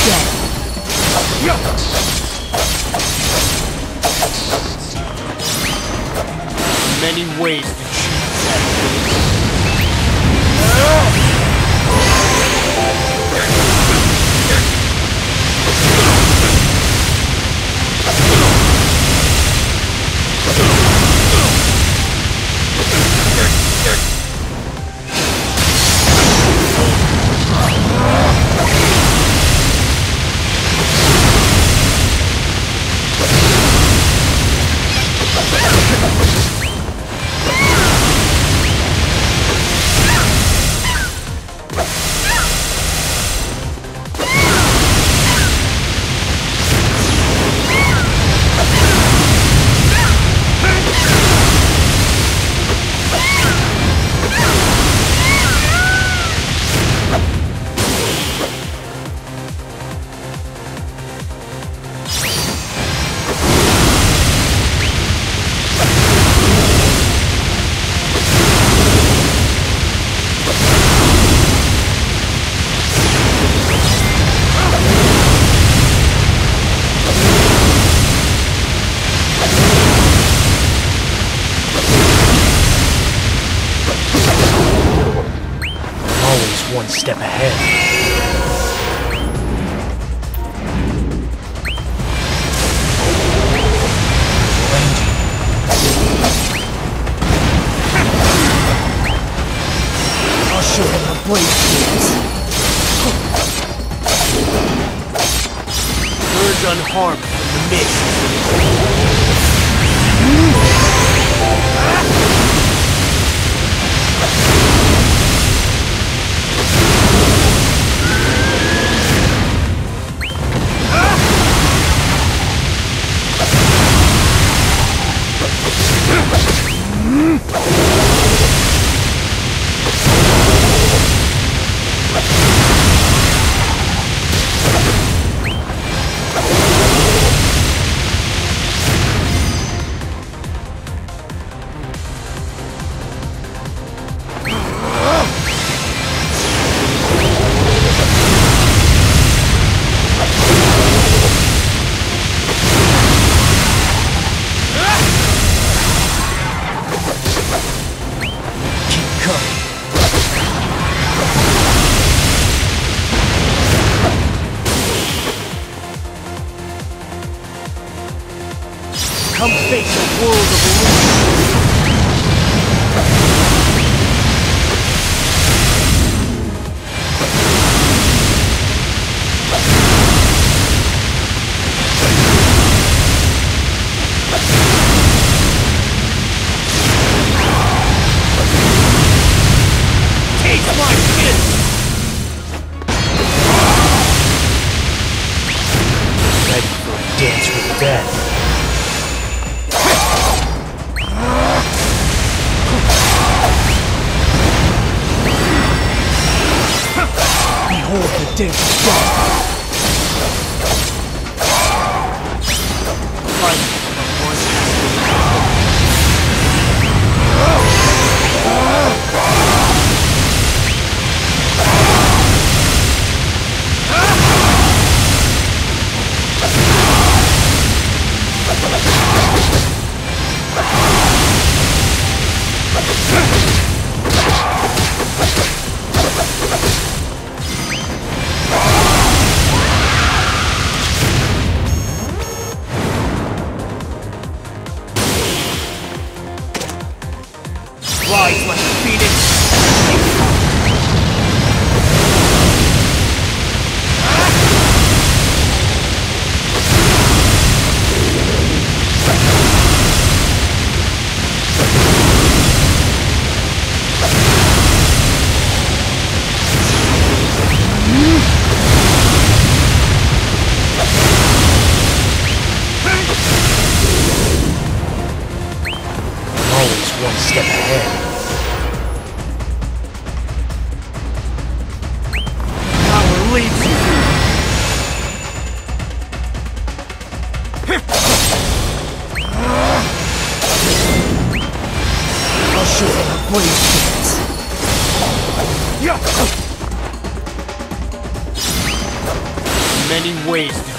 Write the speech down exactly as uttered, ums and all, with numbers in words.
death. Many ways to choose that. One step ahead. I'll show him how brave he is. Emerge unharmed from the mist. Come face a world of illusion. Taste my kiss! Ready for a dance with death. Behold the dance of death! Fight from one rise like a phoenix! Always one step ahead. Power leads you. I'll show you how brave he is. many ways to